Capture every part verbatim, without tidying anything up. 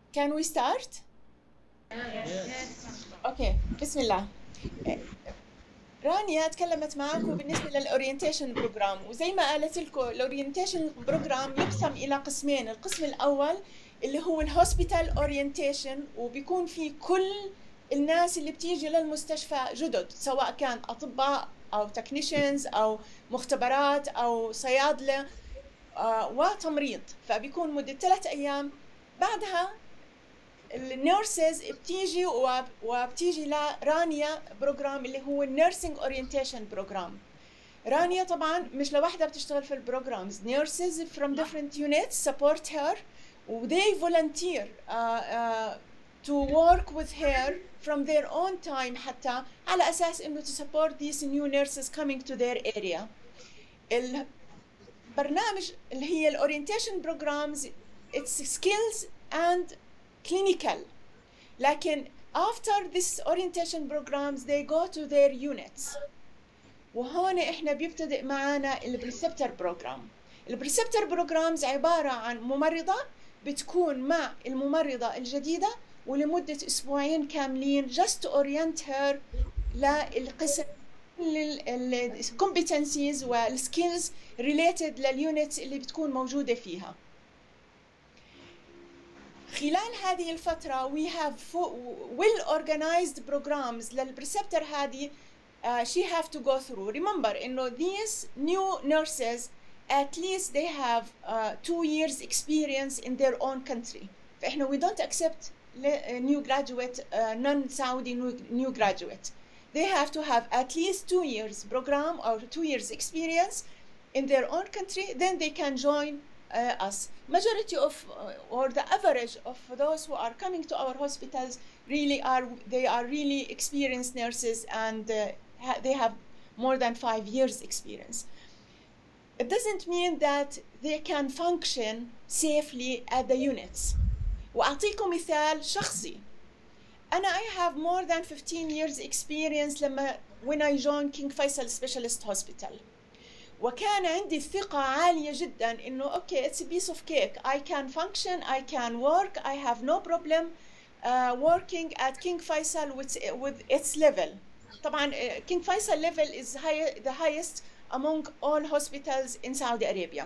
Can we start? اوكي بسم الله. رانيا تكلمت معكم بالنسبه للاورينتيشن بروجرام، وزي ما قالت لكم الاورينتيشن بروجرام يقسم الى قسمين. القسم الاول اللي هو الهوسبيتال اورينتيشن، وبيكون فيه كل الناس اللي بتيجي للمستشفى جدد، سواء كان اطباء او تكنيشنز او مختبرات او صيادله آه وتمريض، فبيكون مده ثلاث ايام. بعدها النيرسز بتيجي وبتيجي لرانيا بروجرام اللي هو النيرسينج اورينتيشن بروجرام. رانيا طبعا مش لوحدها بتشتغل في البروجرامز، nurses from different units support her و they volunteer uh, uh, to work with her from their own time حتى على اساس انه to support these new nurses coming to their area. البرنامج اللي هي الاورينتيشن بروجرامز it's skills and clinical، لكن after this orientation programs they go to their units. وهون احنا بيبتدئ معنا البريسبتر بروجرام. البريسبتر بروجرامز عبارة عن ممرضة بتكون مع الممرضة الجديدة ولمدة اسبوعين كاملين just to orient her للقسم الكومبتنسيز والسكيلز related لليونتس اللي بتكون موجودة فيها. خلال هذه الفترة we have well organized programs للبريسبتر هذه uh, she have to go through. Remember إنه these new nurses at least they have uh, two years experience in their own country. فإحنا we don't accept new graduate uh, non-Saudi new graduate. They have to have at least two years program or two years experience in their own country, then they can join Uh, us. Majority of uh, or the average of those who are coming to our hospitals really are they are really experienced nurses and uh, ha they have more than five years experience. It doesn't mean that they can function safely at the units. وأعطيكم مثال شخصي. أنا I have more than fifteen years experience لما when I joined King Faisal Specialist Hospital. وكان عندي الثقة عالية جدا إنه أوكي it's a piece of cake. I can function, I can work, I have no problem uh, working at King Faisal with, with its level. طبعا uh, King Faisal level is high, the highest among all hospitals in Saudi Arabia.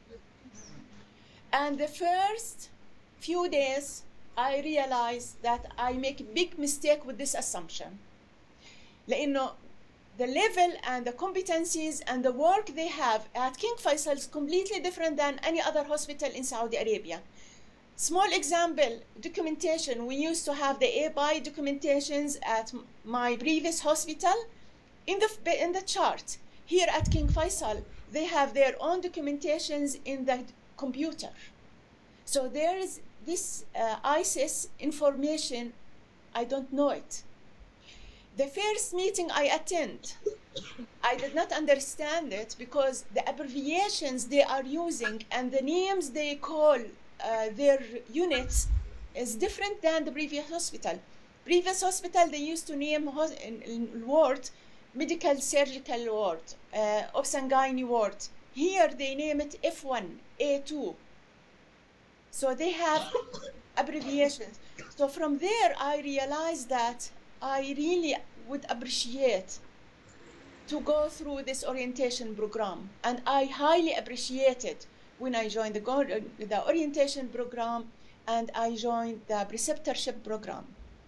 And the first few days I realized that I make a big mistake with this assumption. لأنه the level and the competencies and the work they have at King Faisal is completely different than any other hospital in Saudi Arabia. Small example, documentation. We used to have the A B I documentations at my previous hospital in the, in the chart. Here at King Faisal, they have their own documentations in the computer. So there is this uh, I S I S information, I don't know it. The first meeting I attend, I did not understand it because the abbreviations they are using and the names they call uh, their units is different than the previous hospital. Previous hospital they used to name ward medical surgical ward, uh, obs and gynae ward. Here they name it F one, A two. So they have abbreviations. So from there I realized that I really would appreciate to go through this orientation program, and I highly appreciated when I joined the, the orientation program and I joined the preceptorship program.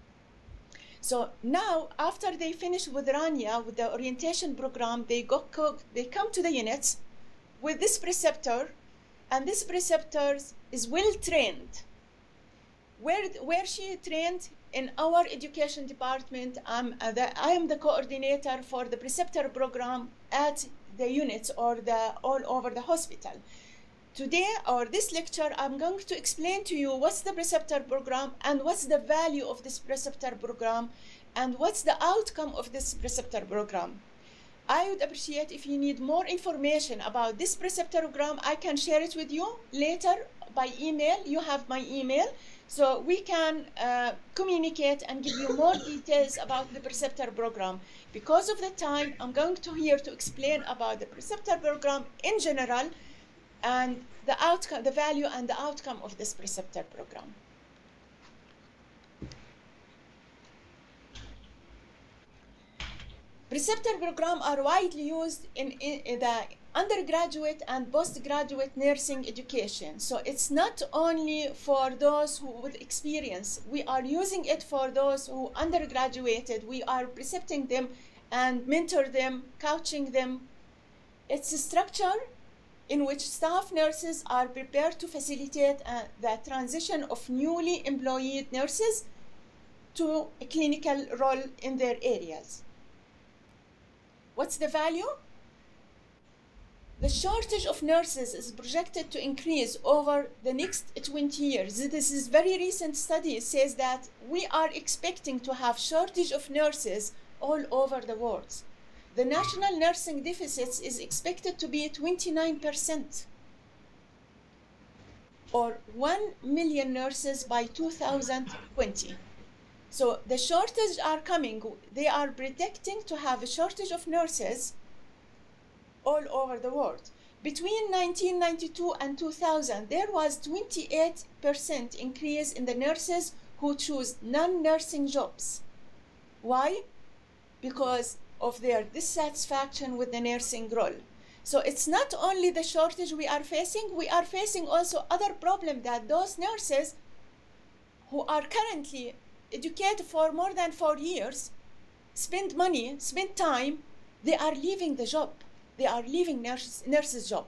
So now, after they finish with Rania, with the orientation program, they go they come to the units with this preceptor, and this preceptor is well trained. Where where she trained? In our education department, I'm uh, the, I am the coordinator for the preceptor program at the units or the all over the hospital. Today, or this lecture, I'm going to explain to you what's the preceptor program and what's the value of this preceptor program and what's the outcome of this preceptor program. I would appreciate if you need more information about this preceptor program, I can share it with you later by email. You have my email. So we can uh, communicate and give you more details about the Preceptor program. Because of the time, I'm going to here to explain about the Preceptor program in general and the outcome, the value and the outcome of this Preceptor program. Preceptor programs are widely used in, in, in the undergraduate and postgraduate nursing education. So it's not only for those who with experience. We are using it for those who undergraduated. We are precepting them and mentor them, coaching them. It's a structure in which staff nurses are prepared to facilitate uh, the transition of newly employed nurses to a clinical role in their areas. What's the value? The shortage of nurses is projected to increase over the next twenty years. This is very recent study. It says that we are expecting to have shortage of nurses all over the world. The national nursing deficit is expected to be twenty-nine percent, or one million nurses by two thousand twenty. So the shortage are coming. They are predicting to have a shortage of nurses all over the world. Between nineteen ninety-two and two thousand, there was twenty-eight percent increase in the nurses who choose non-nursing jobs. Why? Because of their dissatisfaction with the nursing role. So it's not only the shortage we are facing, we are facing also other problems that those nurses who are currently educated for more than four years, spend money, spend time, they are leaving the job. They are leaving nurses, nurses' job.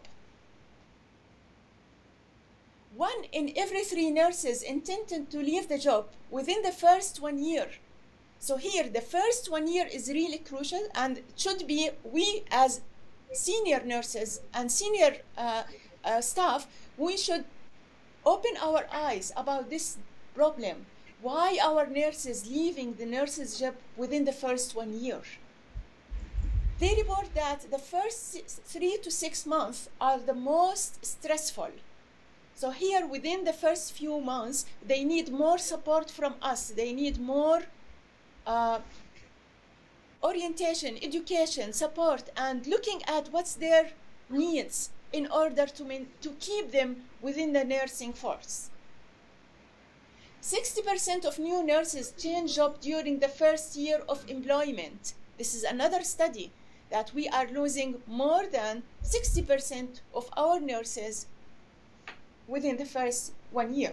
One in every three nurses intended to leave the job within the first one year. So here, the first one year is really crucial, and it should be we as senior nurses and senior uh, uh, staff, we should open our eyes about this problem. Why our nurses leaving the nurses' job within the first one year? They report that the first three to six months are the most stressful. So here, within the first few months, they need more support from us. They need more uh, orientation, education, support, and looking at what's their needs in order to, main, to keep them within the nursing force. sixty percent of new nurses change job during the first year of employment. This is another study that we are losing more than sixty percent of our nurses within the first one year.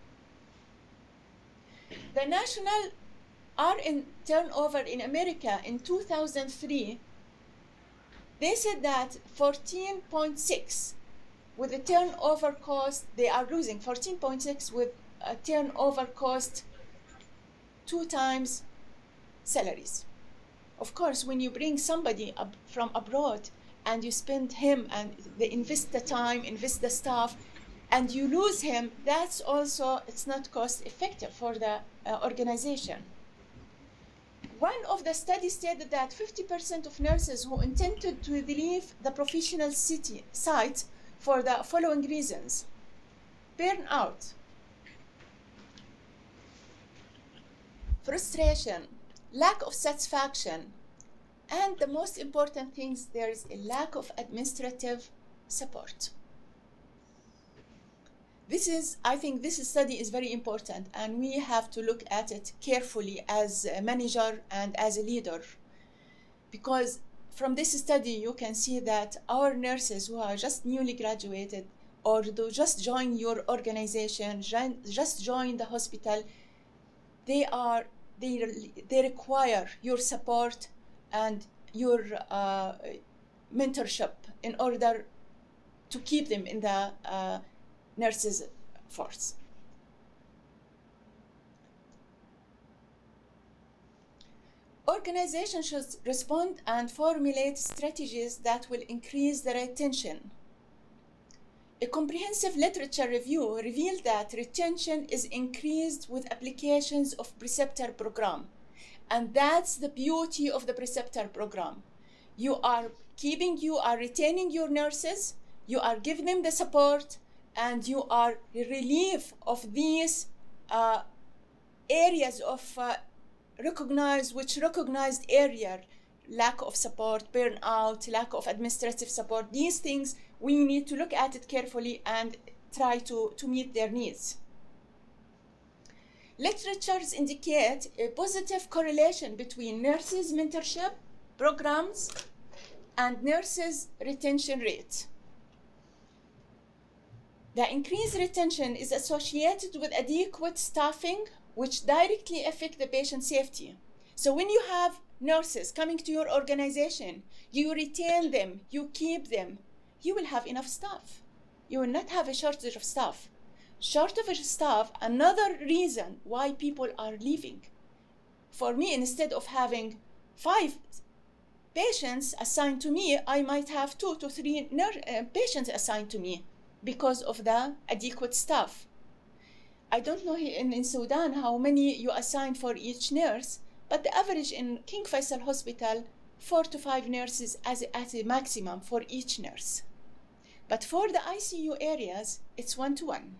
The national R N turnover in America in two thousand three, they said that fourteen point six with the turnover cost, they are losing fourteen point six with a turnover cost two times salaries. Of course, when you bring somebody up from abroad and you spend him and they invest the time, invest the staff, and you lose him, that's also, it's not cost effective for the uh, organization. One of the studies stated that fifty percent of nurses who intended to leave the professional city site for the following reasons: burnout, frustration, lack of satisfaction, and the most important things, there is a lack of administrative support. This is, I think this study is very important, and we have to look at it carefully as a manager and as a leader, because from this study you can see that our nurses who are just newly graduated or do just join your organization, just join the hospital, they are they, they require your support and your uh, mentorship in order to keep them in the uh, nurses force. Organizations should respond and formulate strategies that will increase the retention. A comprehensive literature review revealed that retention is increased with applications of Preceptor program. And that's the beauty of the Preceptor program. You are keeping, you are retaining your nurses, you are giving them the support, and you are relieved of these uh, areas of uh, recognized, which recognized area, lack of support, burnout, lack of administrative support. These things, we need to look at it carefully and try to, to meet their needs. Literatures indicate a positive correlation between nurses' mentorship programs and nurses retention rate. The increased retention is associated with adequate staffing, which directly affect the patient safety. So when you have nurses coming to your organization, you retain them, you keep them, you will have enough staff. You will not have a shortage of staff. Shortage of staff, another reason why people are leaving. For me, instead of having five patients assigned to me, I might have two to three uh, patients assigned to me because of the adequate staff. I don't know in, in Sudan how many you assign for each nurse, but the average in King Faisal Hospital, four to five nurses as a, as a maximum for each nurse. But for the I C U areas, it's one to one.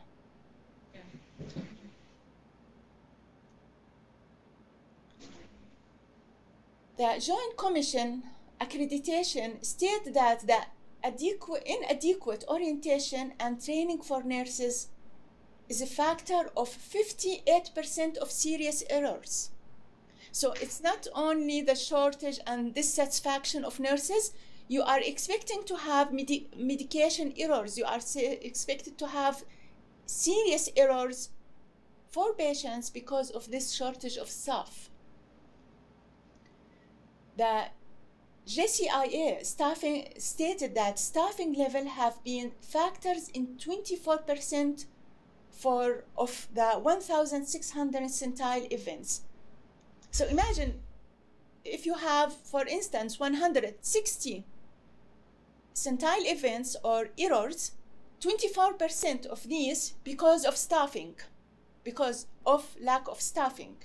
The Joint Commission accreditation stated that the adequate, inadequate orientation and training for nurses is a factor of fifty-eight percent of serious errors. So it's not only the shortage and dissatisfaction of nurses, you are expecting to have medi medication errors, you are expected to have serious errors for patients because of this shortage of staff. The J C I A staffing stated that staffing level have been factors in twenty-four percent for of the one thousand six hundred centile events. So imagine if you have, for instance, one hundred sixty centile events or errors, twenty-four percent of these because of staffing, because of lack of staffing.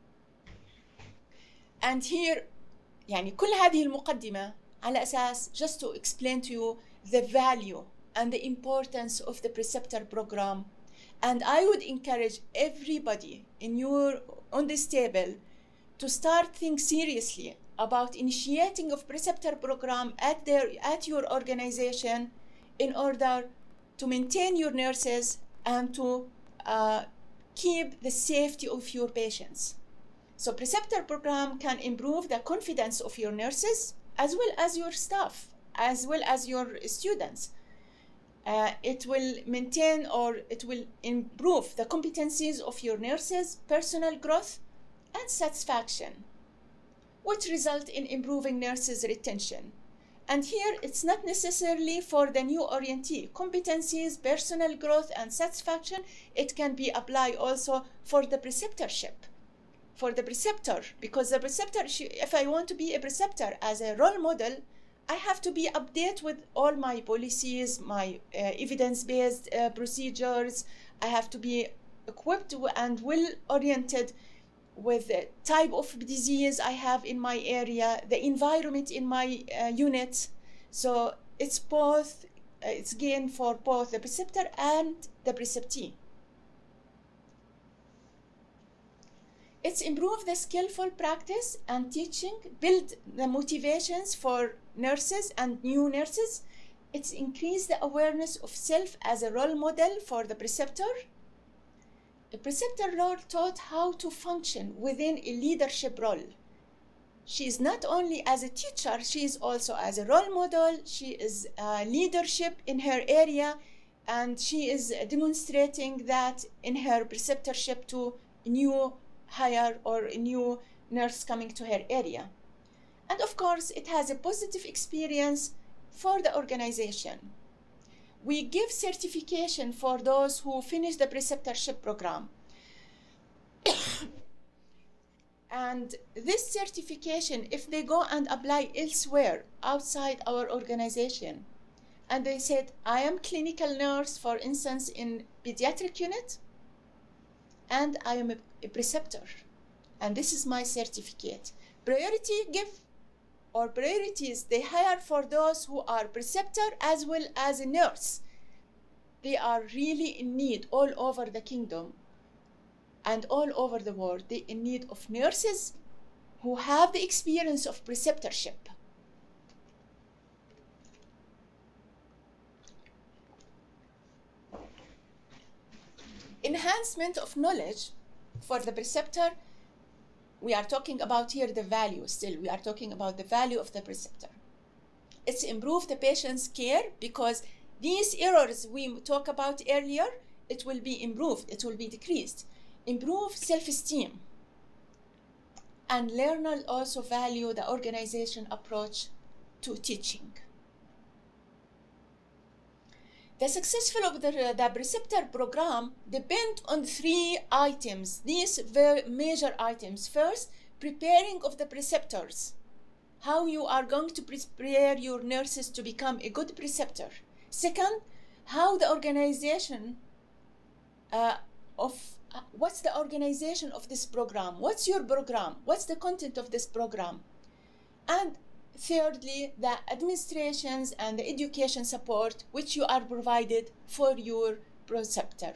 And here يعني كل هذه المقدمة على أساس just to explain to you the value and the importance of the Preceptor program. And I would encourage everybody in your, on this table to start think seriously about initiating of Preceptor program at, their, at your organization in order to maintain your nurses and to uh, keep the safety of your patients. So Preceptor program can improve the confidence of your nurses as well as your staff, as well as your students. Uh, it will maintain or it will improve the competencies of your nurses, personal growth, and satisfaction, which result in improving nurses' retention. And here, it's not necessarily for the new orientee. Competencies, personal growth, and satisfaction, it can be applied also for the preceptorship. For the preceptor, because the preceptor, if I want to be a preceptor as a role model, I have to be updated with all my policies, my uh, evidence-based uh, procedures. I have to be equipped and well-oriented with the type of disease I have in my area, the environment in my uh, unit. So it's both, uh, it's gain for both the preceptor and the preceptee. It's improve the skillful practice and teaching, build the motivations for nurses and new nurses. It's increase the awareness of self as a role model for the preceptor. The preceptor role taught how to function within a leadership role. She is not only as a teacher, she is also as a role model. She is uh, leadership in her area, and she is demonstrating that in her preceptorship to new hire or a new nurse coming to her area. And of course, it has a positive experience for the organization. We give certification for those who finish the preceptorship program. And this certification, if they go and apply elsewhere outside our organization, and they said, I am clinical nurse, for instance, in pediatric unit, and I am a, a preceptor, and this is my certificate. Priority give, or priorities, they hire for those who are preceptor as well as a nurse. They are really in need all over the kingdom and all over the world. They in need of nurses who have the experience of preceptorship. Enhancement of knowledge for the preceptor we are talking about here the value still. We are talking about the value of the preceptor. It's improve the patient's care because these errors we talked about earlier, it will be improved, it will be decreased. Improve self-esteem. And learners also value the organization approach to teaching. The successful of the, the preceptor program depend on three items, these very major items. First, preparing of the preceptors. How you are going to prepare your nurses to become a good preceptor. Second, how the organization uh, of, uh, what's the organization of this program? What's your program? What's the content of this program? And thirdly, the administrations and the education support which you are provided for your preceptor.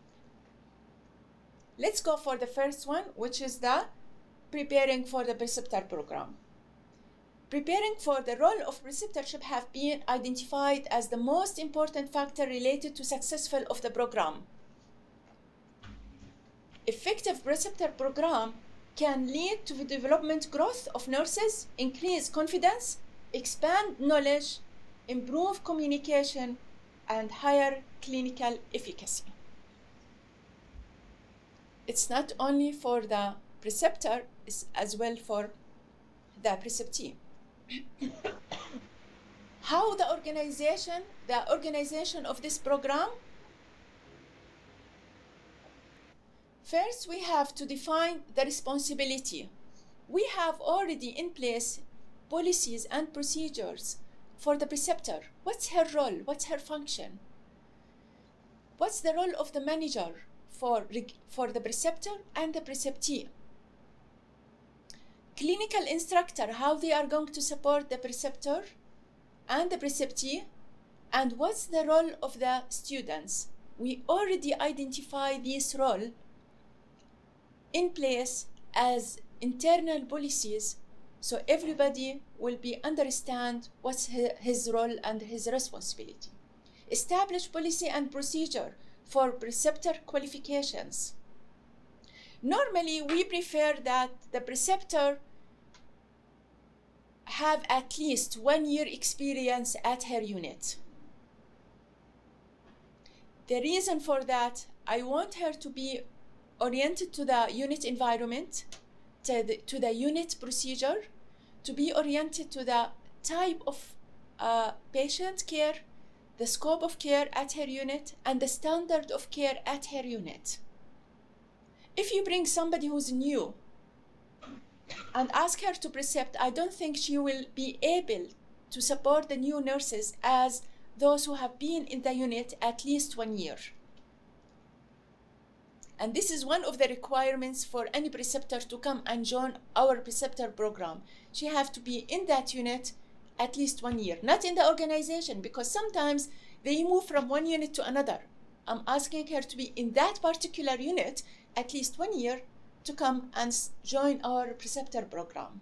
Let's go for the first one, which is the preparing for the preceptor program. Preparing for the role of preceptorship have been identified as the most important factor related to successful of the program. Effective preceptor program can lead to the development growth of nurses, increase confidence, expand knowledge, improve communication, and higher clinical efficacy. It's not only for the preceptor, it's as well for the preceptee. How the organization, the organization of this program? First, we have to define the responsibility. We have already in place policies and procedures for the preceptor. What's her role? What's her function? What's the role of the manager for, for the preceptor and the preceptee? Clinical instructor, how they are going to support the preceptor and the preceptee, and what's the role of the students? We already identify this role in place as internal policies, so everybody will be understand what's his role and his responsibility. Establish policy and procedure for preceptor qualifications. Normally, we prefer that the preceptor have at least one year experience at her unit. The reason for that, I want her to be oriented to the unit environment, to the, to the unit procedure, to be oriented to the type of uh, patient care, the scope of care at her unit, and the standard of care at her unit. If you bring somebody who's new and ask her to precept, I don't think she will be able to support the new nurses as those who have been in the unit at least one year. And this is one of the requirements for any preceptor to come and join our preceptor program. She has to be in that unit at least one year, not in the organization, because sometimes they move from one unit to another. I'm asking her to be in that particular unit at least one year to come and join our preceptor program.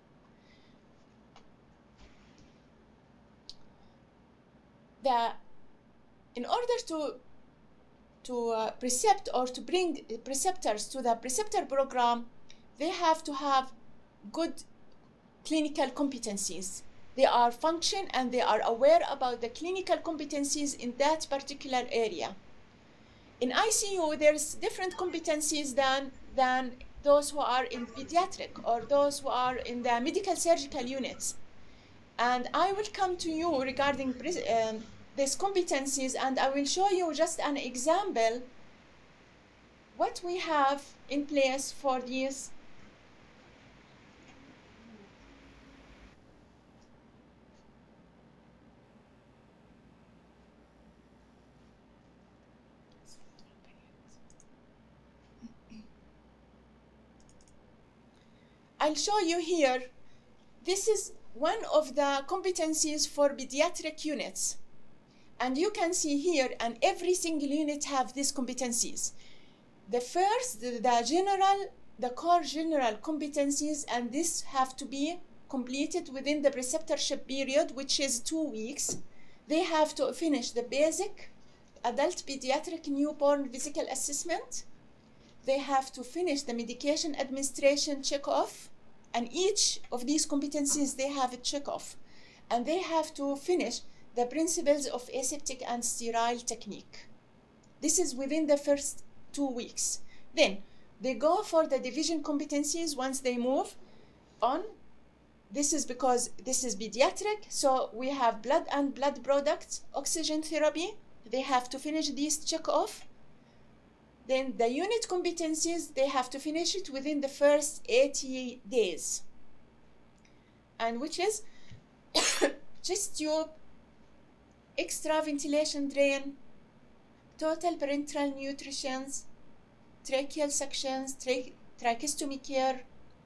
The, in order to, to uh, precept or to bring preceptors to the preceptor program, they have to have good clinical competencies. They are function and they are aware about the clinical competencies in that particular area. In I C U, there's different competencies than, than those who are in pediatric or those who are in the medical surgical units. And I will come to you regarding um, these competencies, and I will show you just an example what we have in place for these. I'll show you here. This is one of the competencies for pediatric units. And you can see here, and every single unit have these competencies. The first, the, the general, the core general competencies, and this have to be completed within the preceptorship period, which is two weeks. They have to finish the basic adult pediatric newborn physical assessment, they have to finish the medication administration check-off, and each of these competencies, they have a check-off. And they have to finish the principles of aseptic and sterile technique. This is within the first two weeks. Then they go for the division competencies once they move on. This is because this is pediatric, so we have blood and blood products, oxygen therapy. They have to finish these check off. Then the unit competencies, they have to finish it within the first eighty days. And which is chest tube, extra ventilation drain, total parenteral nutrition, tracheal sections, tra tracheostomy care,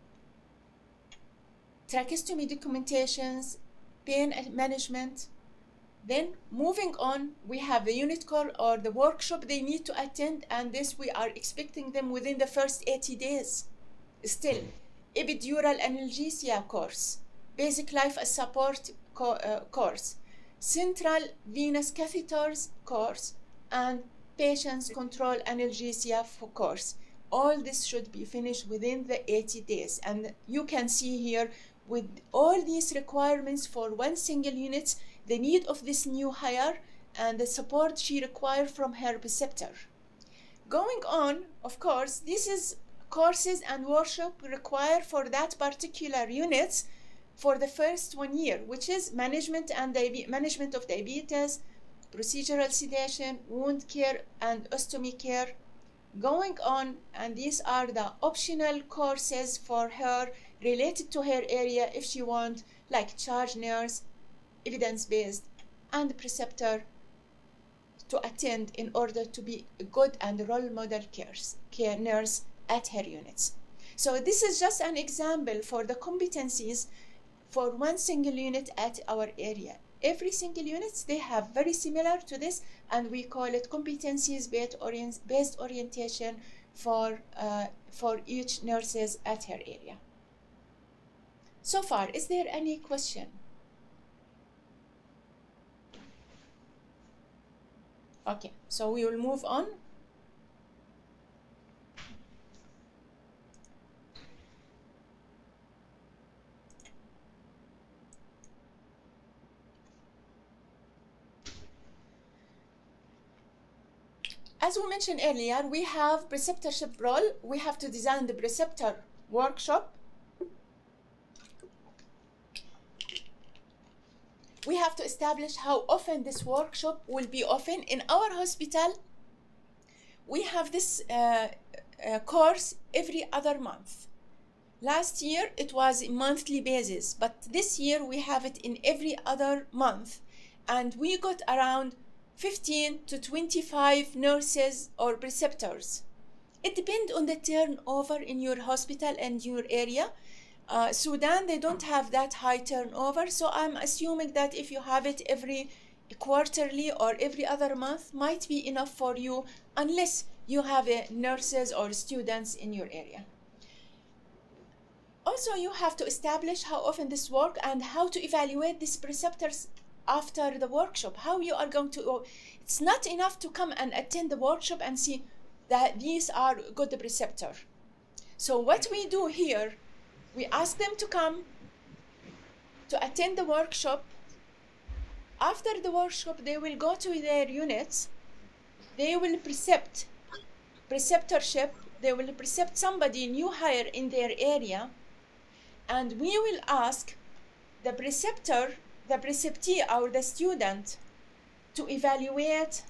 tracheostomy documentations, pain management. Then moving on, we have the unit call or the workshop they need to attend, and this we are expecting them within the first eighty days. Still, epidural analgesia course, basic life support co uh, course, central venous catheters course, and patients control analgesia for course. All this should be finished within the eighty days. And you can see here with all these requirements for one single unit, the need of this new hire and the support she requires from her preceptor. Going on, of course, this is courses and workshop required for that particular unit for the first one year, which is management and management of diabetes, procedural sedation, wound care, and ostomy care. Going on, and these are the optional courses for her related to her area if she wants, like charge nurse, evidence-based, and preceptor to attend in order to be a good and role model cares, care nurse at her units. So this is just an example for the competencies for one single unit at our area. Every single units, they have very similar to this, and we call it competencies based, orient, based orientation for, uh, for each nurses at her area. So far, is there any question? Okay, so we will move on. As we mentioned earlier, we have preceptorship role. We have to design the preceptor workshop. We have to establish how often this workshop will be often. In our hospital, we have this uh, uh, course every other month. Last year, it was a monthly basis, but this year we have it in every other month. And we got around fifteen to twenty-five nurses or preceptors. It depends on the turnover in your hospital and your area. Uh, Sudan, they don't have that high turnover, so I'm assuming that if you have it every quarterly or every other month, might be enough for you, unless you have uh, nurses or students in your area. Also, you have to establish how often this work and how to evaluate these preceptors after the workshop. How you are going to, it's not enough to come and attend the workshop and see that these are good preceptor. So what we do here, we ask them to come to attend the workshop. After the workshop, they will go to their units. They will precept, preceptorship. They will precept somebody new hire in their area. And we will ask the preceptor, the preceptee or the student to evaluate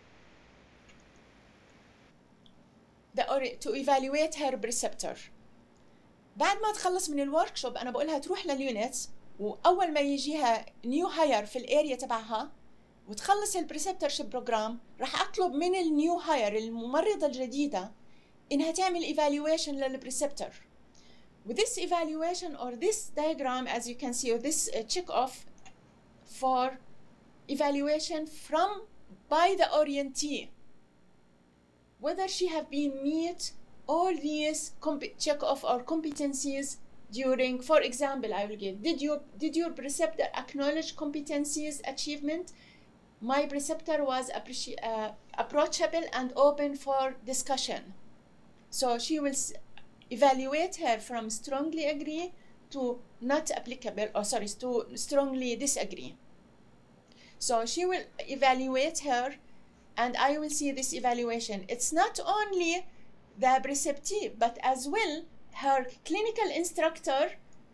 the, to evaluate her preceptor. بعد ما تخلص من الوركشوب انا بقولها تروح لليونتس، واول ما يجيها نيو هاير في الاريا تبعها وتخلص البريسبتورشيب بروجرام، راح اطلب من النيو هاير الممرضه الجديده انها تعمل ايفالويشن للبريسبتور. With this evaluation or this diagram, as you can see, or this uh, check off for evaluation from by the orientee, whether she have been meet all these check off or competencies during, for example, I will give, did you did your preceptor acknowledge competencies achievement? My preceptor was uh, approachable and open for discussion. So she will evaluate her from strongly agree to not applicable, or sorry, to strongly disagree. So she will evaluate her, and I will see this evaluation. It's not only the preceptive, but as well her clinical instructor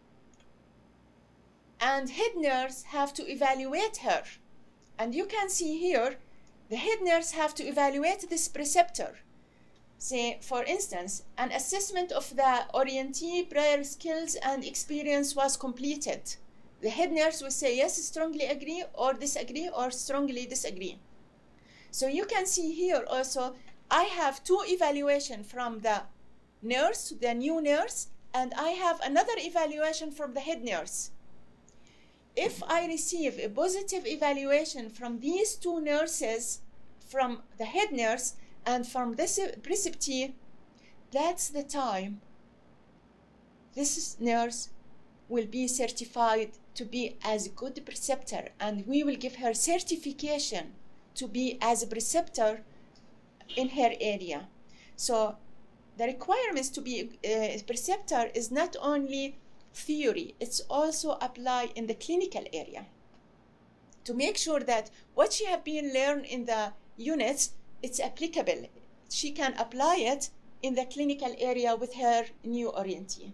and head nurse have to evaluate her. And you can see here, the head nurse have to evaluate this preceptor. Say, for instance, an assessment of the orientee prior skills and experience was completed. The head nurse will say, yes, strongly agree, or disagree, or strongly disagree. So you can see here also, I have two evaluations from the nurse, the new nurse, and I have another evaluation from the head nurse. If I receive a positive evaluation from these two nurses, from the head nurse and from this preceptor, that's the time this nurse will be certified to be as a good preceptor, and we will give her certification to be as a preceptor in her area. So the requirements to be a preceptor is not only theory, it's also applied in the clinical area to make sure that what she have been learned in the units, it's applicable. She can apply it in the clinical area with her new orientee.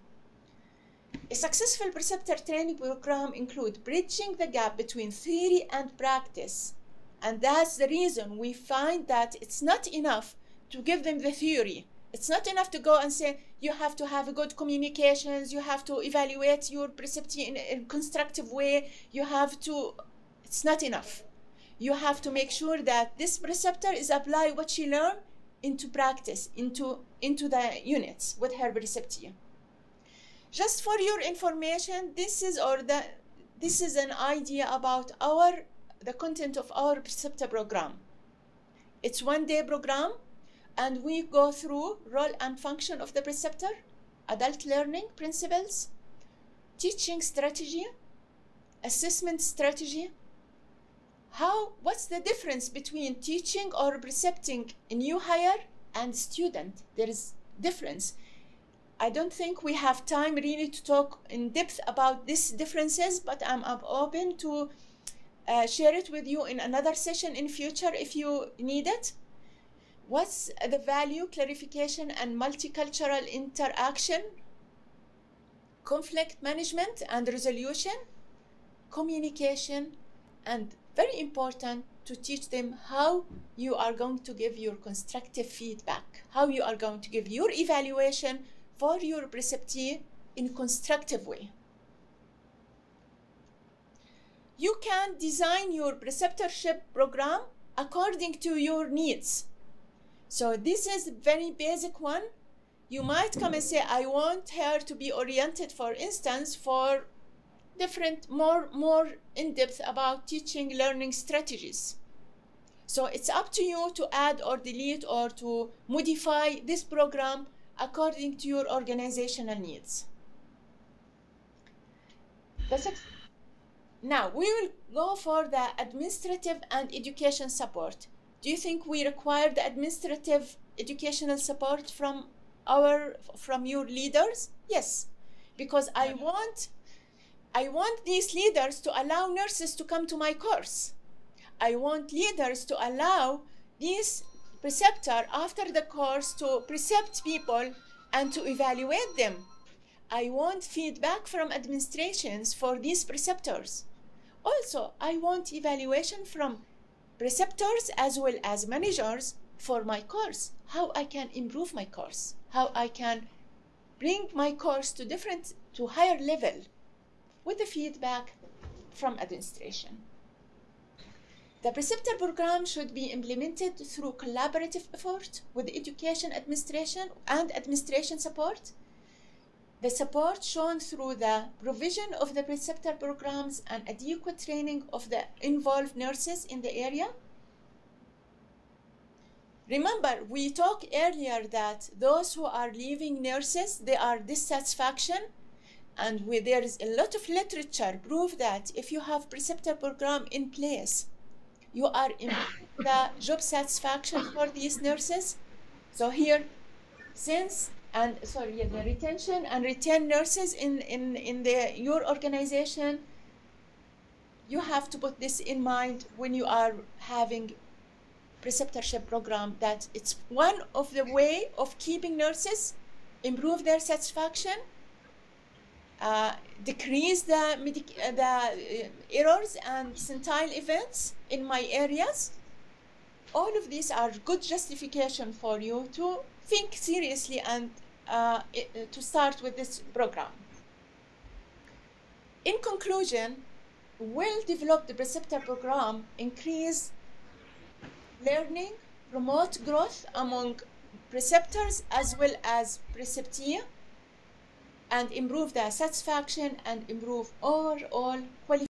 A successful preceptor training program includes bridging the gap between theory and practice. And that's the reason we find that it's not enough to give them the theory. It's not enough to go and say, you have to have good communications, you have to evaluate your preceptor in a constructive way, you have to, it's not enough. You have to make sure that this preceptor is apply what she learned into practice, into, into the units with her preceptor. Just for your information, this is, or the, this is an idea about our, the content of our preceptor program. It's one day program, and we go through role and function of the preceptor, adult learning principles, teaching strategy, assessment strategy. How, what's the difference between teaching or precepting a new hire and student? There is difference. I don't think we have time really to talk in depth about these differences, but I'm, I'm open to uh, share it with you in another session in future if you need it. What's the value, clarification, and multicultural interaction, conflict management and resolution, communication, and very important to teach them how you are going to give your constructive feedback, how you are going to give your evaluation for your preceptor in a constructive way. You can design your preceptorship program according to your needs. So this is a very basic one. You might come and say, I want her to be oriented, for instance, for different, more, more in-depth about teaching learning strategies. So it's up to you to add or delete or to modify this program according to your organizational needs. Now, we will go for the administrative and education support. Do you think we require the administrative educational support from our, from your leaders? Yes, because I want, I want these leaders to allow nurses to come to my course. I want leaders to allow these preceptor after the course to precept people and to evaluate them. I want feedback from administrations for these preceptors. Also, I want evaluation from preceptors as well as managers for my course, how I can improve my course, how I can bring my course to different, to higher level with the feedback from administration. The preceptor program should be implemented through collaborative effort with education administration and administration support. The support shown through the provision of the preceptor programs and adequate training of the involved nurses in the area. Remember, we talked earlier that those who are leaving nurses, they are dissatisfaction, and we, there is a lot of literature prove that if you have preceptor program in place, you are improving the job satisfaction for these nurses. So here, since and sorry yeah, the retention and retain nurses in in in the your organization. You have to put this in mind when you are having preceptorship program, that it's one of the way of keeping nurses, improve their satisfaction, uh, decrease the, medic uh, the uh, errors and centile events in my areas. All of these are good justification for you to think seriously and uh, it, to start with this program. In conclusion, well-developed preceptor program increase learning, promote growth among preceptors as well as preceptee, and improve the satisfaction and improve overall quality.